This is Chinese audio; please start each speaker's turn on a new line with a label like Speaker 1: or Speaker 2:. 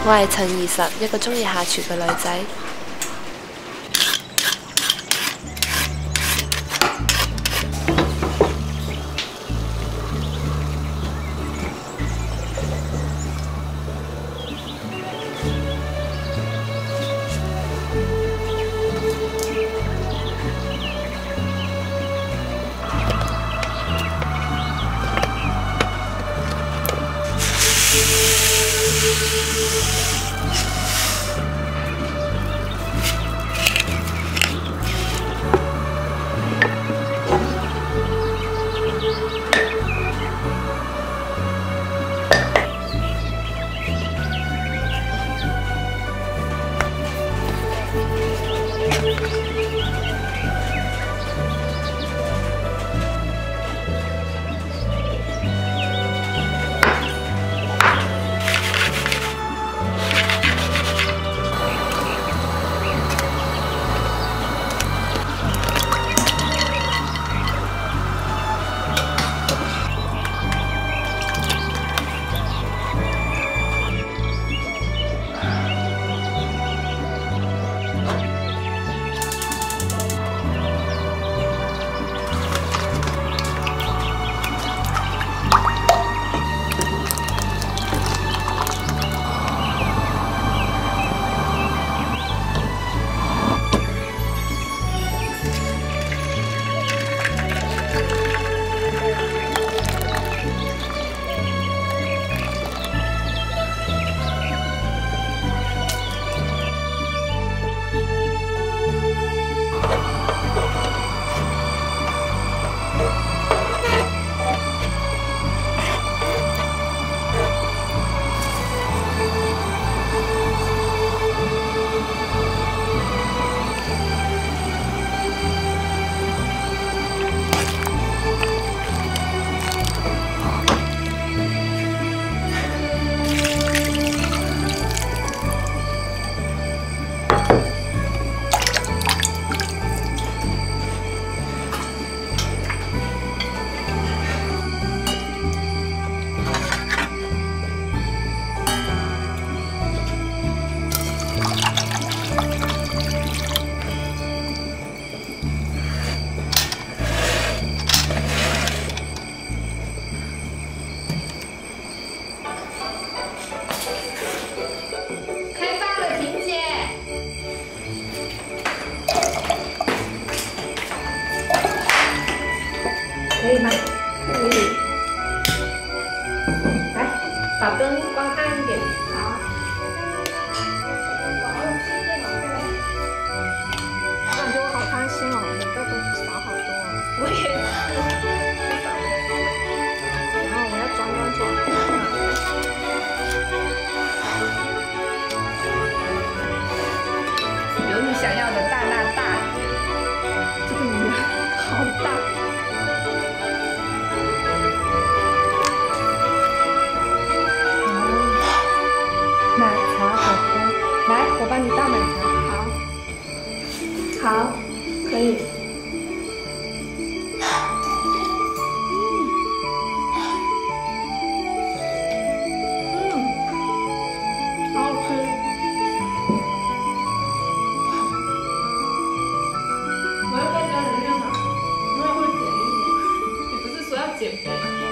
Speaker 1: 我係陳20，一個鍾意下廚嘅女仔。
Speaker 2: 可以吗？可以。来，把灯关暗一点。好。我感觉我好开心哦，每个都少好多哦。我也是。然后我要转。有你想要的大一点。这个鱼好大。我帮你倒奶茶，好，可以。好好吃。我要再加点亮糖，因为会减一点。你不是说要减肥吗？